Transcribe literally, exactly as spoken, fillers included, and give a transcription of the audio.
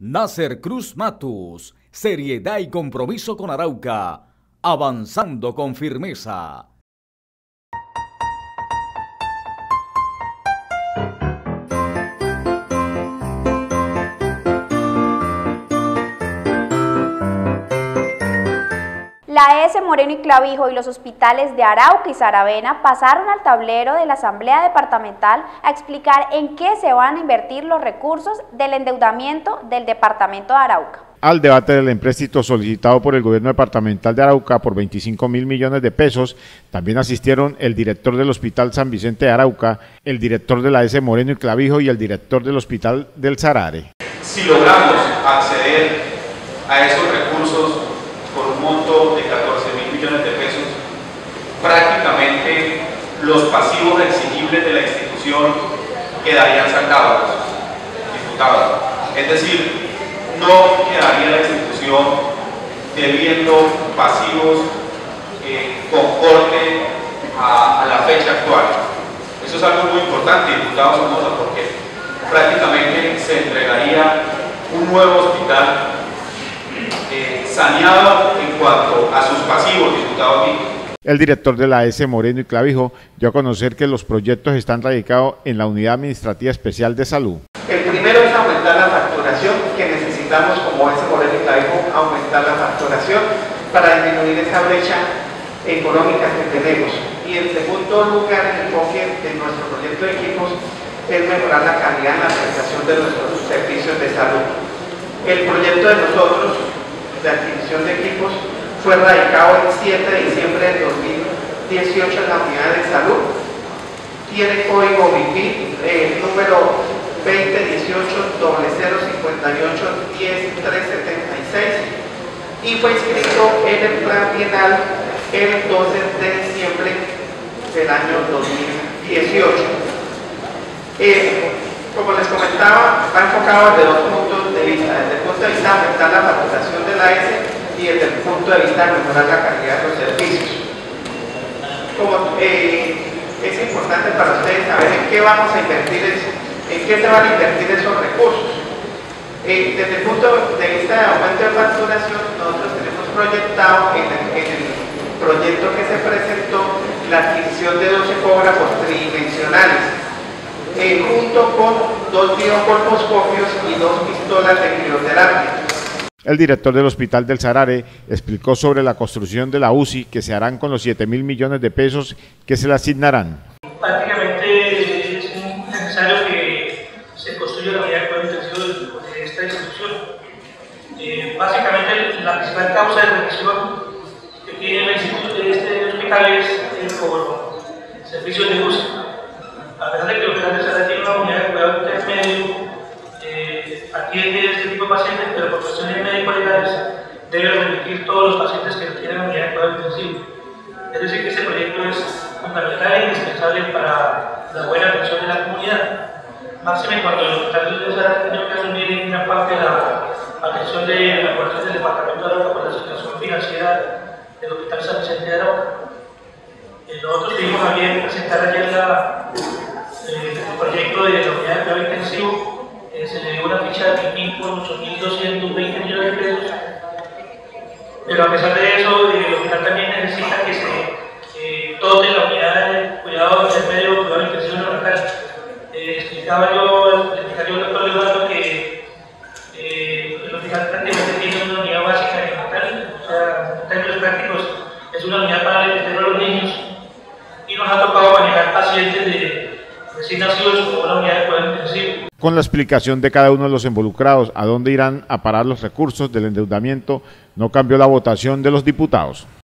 Nasser Cruz Matus, seriedad y compromiso con Arauca, avanzando con firmeza. La E S Moreno y Clavijo y los hospitales de Arauca y Saravena pasaron al tablero de la Asamblea Departamental a explicar en qué se van a invertir los recursos del endeudamiento del Departamento de Arauca. Al debate del empréstito solicitado por el gobierno departamental de Arauca por veinticinco mil millones de pesos, también asistieron el director del Hospital San Vicente de Arauca, el director de la E S Moreno y Clavijo y el director del Hospital del Sarare. Si logramos acceder a esos recursos por un monto de catorce mil millones de pesos, prácticamente los pasivos exigibles de la institución quedarían saldados, diputados. Es decir, no quedaría la institución debiendo pasivos eh, conforme a, a la fecha actual. Eso es algo muy importante, diputado Somoza, porque prácticamente se entregaría un nuevo hospital eh, saneado en cuanto a sus pasivos, diputado Vico. El director de la E S Moreno y Clavijo dio a conocer que los proyectos están radicados en la Unidad Administrativa Especial de Salud. El primero es aumentar la facturación, que necesitamos como E S Moreno y Clavijo aumentar la facturación para disminuir esa brecha económica que tenemos. Y en segundo lugar, el enfoque de nuestro proyecto de equipos es mejorar la calidad en la prestación de nuestros servicios de salud. El proyecto de nosotros de adquisición de equipos fue radicado el siete de diciembre de dos mil dieciocho en la unidad de salud. Tiene código B I P I, eh, número veinte dieciocho cero cincuenta y ocho diez tres setenta y seis, y fue inscrito en el plan bienal el doce de diciembre del año dos mil dieciocho. Eh, como les comentaba, va enfocado desde dos puntos de vista: desde el punto de vista de aumentar la facturación de la E S y desde el punto de vista de mejorar la calidad de los servicios. Como eh, es importante para ustedes saber en qué vamos a invertir eso. ¿En qué se van a invertir esos recursos? Eh, desde el punto de vista de aumento de facturación, nosotros tenemos proyectado en el, en el proyecto que se presentó la adquisición de dos ecógrafos tridimensionales, eh, junto con dos biocolposcopios y dos pistolas de crioterapia. El director del Hospital del Sarare explicó sobre la construcción de la U C I que se harán con los siete mil millones de pesos que se le asignarán. Prácticamente es necesario que se construya la unidad de cuidado intensivo de esta institución. Eh, básicamente la principal causa de reacción que tiene el instituto de este hospital es el por servicios de U C I. A pesar de que el hospital de Sarare tiene una unidad de cuidado intermedio, eh, atiende este tipo de pacientes, pero por cuestiones médico-legales debe remitir todos los pacientes que tienen una unidad de cuidado intensivo. Es decir, que este proyecto es fundamental e indispensable para la buena atención de la comunidad. Máxime cuando el hospital de Sarare ha tenido que asumir en gran parte la atención de la cobertura del departamento de Arauca por la situación financiera del hospital San Vicente de Arauca. Eh, nosotros tuvimos también presentar ayer la, eh, el proyecto de la unidad de cuidado intensivo. Eh, se le dio una ficha de mil por ocho mil doscientos veinte millones de pesos, pero a pesar de eso, eh, el hospital también necesita que se eh, dote la unidad de cuidado intermedio, cuidado intensivo neonatal. Eh, explicaba yo, le explicaba yo al doctor Eduardo que eh, el hospital prácticamente tiene una unidad básica neonatal, o sea, en términos prácticos es una unidad para atender a los niños, y nos ha tocado manejar pacientes de recién nacidos con una unidad de cuidado intensivo. Con la explicación de cada uno de los involucrados a dónde irán a parar los recursos del endeudamiento, no cambió la votación de los diputados.